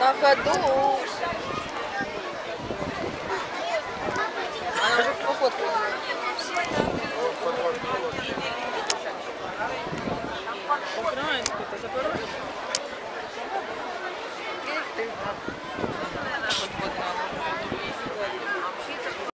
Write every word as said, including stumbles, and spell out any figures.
на ходу. Она уже пофоткала. Украинский, это Запорожье?